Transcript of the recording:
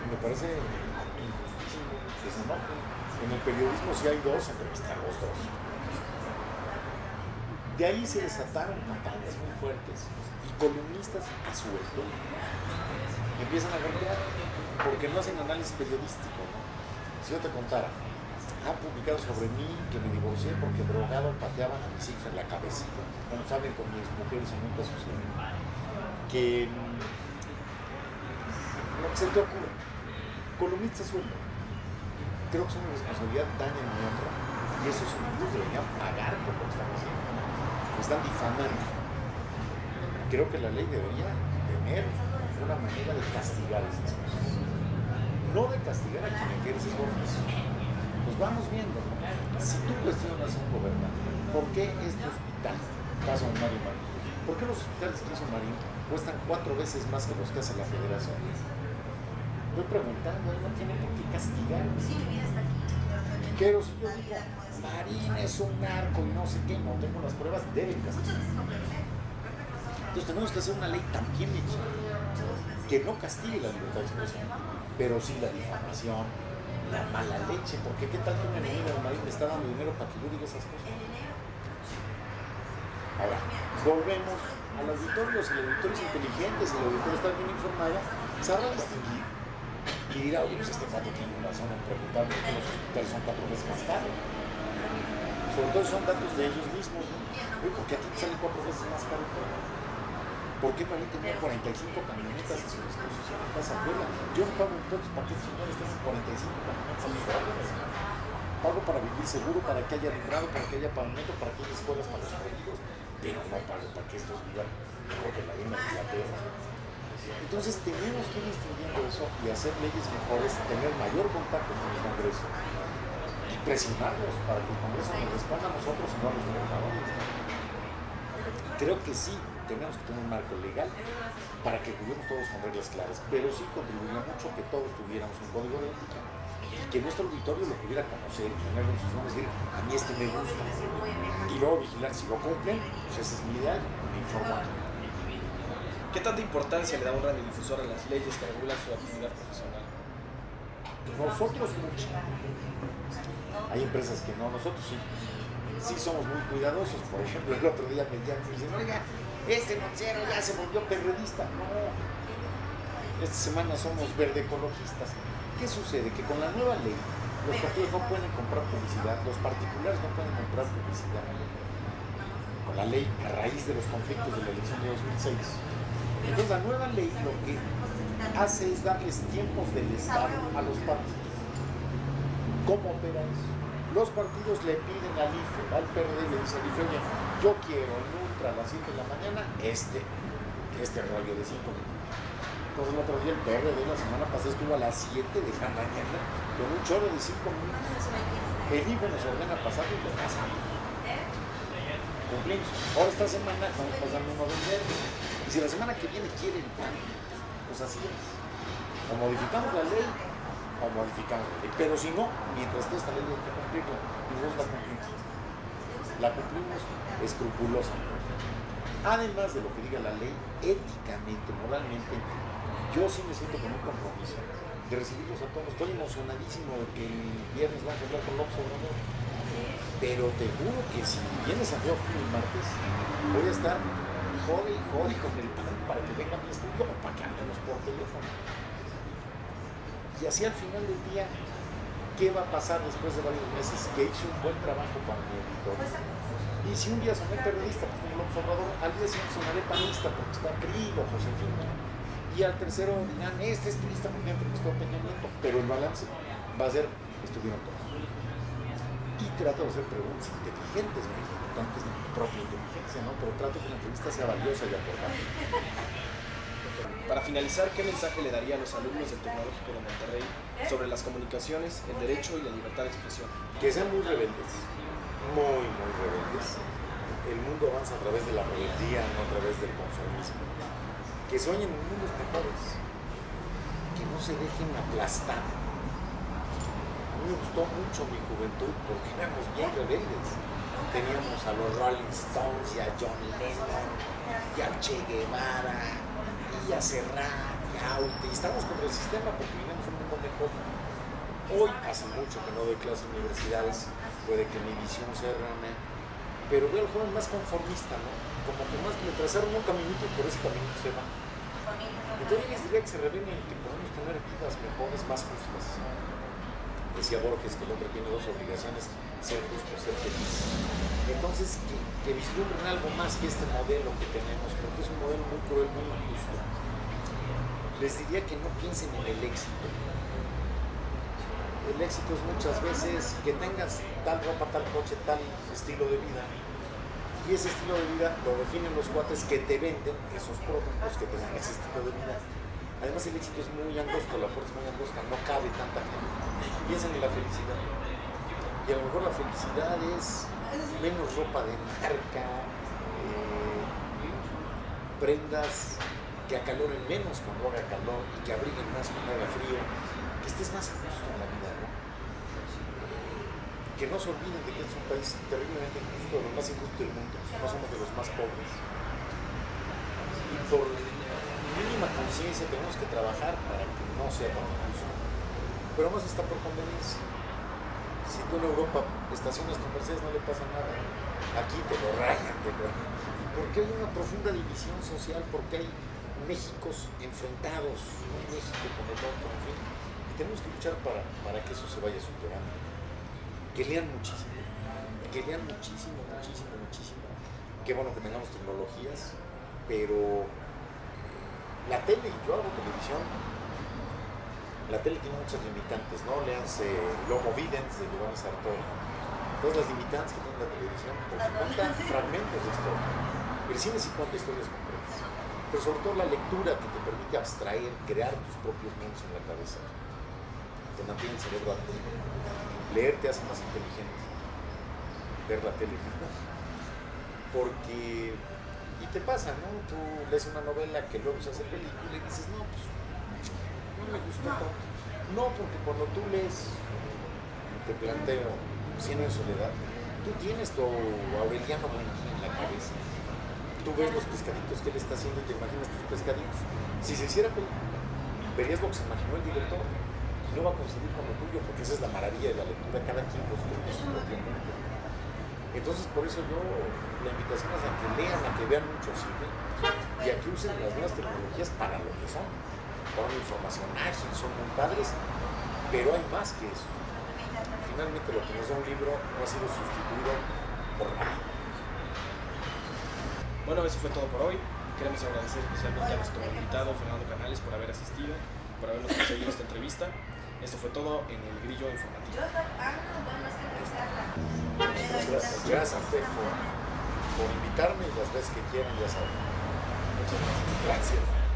me parece que se enoje. En el periodismo sí hay dos, entrevistar a los dos. De ahí se desataron campañas muy fuertes y columnistas a sueldo empiezan a golpear porque no hacen análisis periodístico, ¿no? Si yo te contara, han publicado sobre mí que me divorcié porque drogado pateaban a mis hijos en la cabeza. Como saben, con mis mujeres nunca sucedió. Que lo que se te ocurre, columnistas a sueldo, creo que es una responsabilidad, dañan mi honra y esos individuos deberían pagar por lo que están haciendo. Me están difamando. Creo que la ley debería tener una manera de castigar esas cosas. No de castigar a quien ejerce su oficio. Pues vamos viendo, ¿no? Si tú cuestionas a un gobernante, ¿por qué este hospital, caso de Mario Marín, por qué los hospitales que hizo Marín cuestan 4 veces más que los que hace la Federación? Estoy preguntando, no tiene por qué castigar. Sí, mi vida está aquí. Pero si yo digo, Marín es un narco y no sé qué, no tengo las pruebas, deben castigar. Entonces tenemos que hacer una ley tan bien hecha que no castigue la libertad de expresión, pero sí la difamación, la mala leche, porque qué tal que una enemiga de Marín me está dando dinero para que yo diga esas cosas. Ahora, volvemos al auditorio, si el auditorio es inteligente, si el auditorio está bien informado, sabrá distinguir y dirá, oye, pues este cuate tiene razón en preguntarme que los hospitales son 4 veces más caros. Sobre todo son datos de ellos mismos, ¿no? Oye, ¿por qué a ti te sale 4 veces más caro? ¿Por qué Marín tenía 45 camionetas a su disposición en Casa Puebla? Yo no pago impuestos para que estos señores tengan 45 camionetas a mis órdenes. Pago para vivir seguro, para que haya alumbrado, para que haya pavimento, para que haya escuelas para los perdidos, pero no pago para que estos vivan mejor que la reina de Inglaterra. Entonces tenemos que ir distinguiendo eso y hacer leyes mejores, tener mayor contacto con el Congreso y presionarlos para que el Congreso nos responda a nosotros y no a los gobernadores. Creo que sí, tenemos que tener un marco legal para que juguemos todos con reglas claras, pero sí contribuiría mucho que todos tuviéramos un código de ética y que nuestro auditorio lo pudiera conocer y tenerlo en sus manos y decir, a mí este me gusta, y luego vigilar si lo cumplen, pues ese es mi ideal, me informo. ¿Qué tanta importancia le da un radiodifusor a las leyes que regulan su actividad profesional? Nosotros mucho. Hay empresas que no, nosotros sí. Sí somos muy cuidadosos. Por ejemplo, el otro día me llaman y dicen, oiga, este noticiero ya se volvió periodista. No, esta semana somos verde ecologistas. ¿Qué sucede? Que con la nueva ley los partidos no pueden comprar publicidad, los particulares no pueden comprar publicidad. Con la ley, a raíz de los conflictos de la elección de 2006. Entonces la nueva ley lo que hace es darles tiempos del Estado a los partidos. ¿Cómo opera eso? Los partidos le piden al IFE, al PRD, le dicen al IFE, oye, yo quiero en Ultra a las 7 de la mañana este radio de 5 minutos. Entonces el otro día el PRD la semana pasada estuvo a las 7 de la mañana con un chorro de 5 minutos. El IFE nos ordena pasarlo y lo pasamos. Cumplimos. Ahora esta semana estamos pasando uno del verde. Y si la semana que viene quieren pan, pues así es. O modificamos la ley o modificamos la ley. Pero si no, mientras esté esta ley hay que cumplirla. Y nosotros la cumplimos. La cumplimos escrupulosamente. Además de lo que diga la ley, éticamente, moralmente, yo sí me siento con un compromiso de recibirlos a todos. Estoy emocionadísimo de que el viernes vamos a hablar con López Obrador. Pero te juro que si vienes a Santiago el martes, voy a estar jode y jode con el pan para que venga mi estudio o para que hablemos por teléfono. Y así al final del día, ¿qué va a pasar después de varios meses? Que hice un buen trabajo para mi auditorio. Y si un día soné periodista, como López Obrador, al día siguiente sonaré panista porque está PRI o Josefina. Y al tercero dirán, este es turista porque entrevistó a Peña Nieto. Pero el balance va a ser, estuvieron todos. Y trato de hacer preguntas inteligentes, muy importantes, mi propia inteligencia, ¿no? Pero trato que la entrevista sea valiosa y aportante. Para finalizar, ¿qué mensaje le daría a los alumnos del Tecnológico de Monterrey sobre las comunicaciones, el derecho y la libertad de expresión? Que sean muy rebeldes, muy rebeldes. El mundo avanza a través de la rebeldía, no a través del conformismo. Que sueñen en mundos mejores, que no se dejen aplastar. A mí me gustó mucho mi juventud porque éramos bien rebeldes. Teníamos a los Rolling Stones y a John Lennon y a Che Guevara y a Serrat y blackout, y estamos contra el sistema porque vivimos un mundo mejor. Hoy hace mucho que no doy clases en universidades, puede que mi visión sea errónea, pero veo al joven más conformista, ¿no? Como que más le trazaron un caminito y por ese caminito se va. Entonces yo les diría que se revelen, que podemos tener vidas mejores, más justas. Decía Borges que el hombre tiene dos obligaciones: ser justo y ser feliz. Entonces que vislumbren algo más que este modelo que tenemos, porque es un modelo muy cruel, muy injusto. Les diría que no piensen en el éxito. El éxito es muchas veces que tengas tal ropa, tal coche, tal estilo de vida. Y ese estilo de vida lo definen los cuates que te venden esos productos que te dan ese estilo de vida. Además el éxito es muy angosto, la puerta es muy angosta, no cabe tanta gente. Piensan en la felicidad. Y a lo mejor la felicidad es menos ropa de marca, prendas que acaloren menos cuando haga calor y que abriguen más cuando haga frío, que estés más a gusto en la vida, ¿no? Que no se olviden de que este es un país terriblemente injusto, de los más injustos del mundo, no somos de los más pobres. Y por mínima conciencia tenemos que trabajar para que no sea tan injusto. Pero más está por conveniencia. Si tú en Europa estacionas tu Mercedes no le pasa nada, aquí te lo rayan, porque hay una profunda división social, porque hay Méxicos enfrentados, un México con el otro, en fin. Y tenemos que luchar para que eso se vaya superando. Que lean muchísimo, muchísimo. Qué bueno que tengamos tecnologías, pero la tele, yo hago televisión, la tele tiene muchas limitantes, ¿no? Léanse L'Homo Videns de Giovanni Sartori. Todas las limitantes que tiene la televisión, porque cuentan fragmentos de historia. El cine sí cuenta historias concretas, pero sobre todo la lectura que te permite abstraer, crear tus propios mundos en la cabeza. Te mantiene el cerebro activo. Leer te hace más inteligente. Ver la tele. Porque, y te pasa, ¿no? Tú lees una novela que luego se hace película y dices, no, pues, no me gustó tanto. No, porque cuando tú lees, te planteo, Cien años de soledad, tú tienes tu Aureliano Buendía en la cabeza. Tú ves los pescaditos que él está haciendo y te imaginas tus pescaditos. Si se hiciera película, verías lo que se imaginó el director. No va a coincidir con lo tuyo, porque esa es la maravilla de la lectura, cada quien construye su propio mundo. Entonces, por eso yo, la invitación es a que lean, a que vean mucho cine y a que usen las nuevas tecnologías para lo que son. Para una información ágil, son muy padres, pero hay más que eso. Finalmente, lo que nos da un libro no ha sido sustituido por nada. Bueno, eso fue todo por hoy. Queremos agradecer especialmente a nuestro invitado Fernando Canales por haber asistido, por habernos conseguido esta entrevista. Esto fue todo en el Grillo Informativo. Gracias, gracias por invitarme y las veces que quieran, ya saben. Muchas gracias.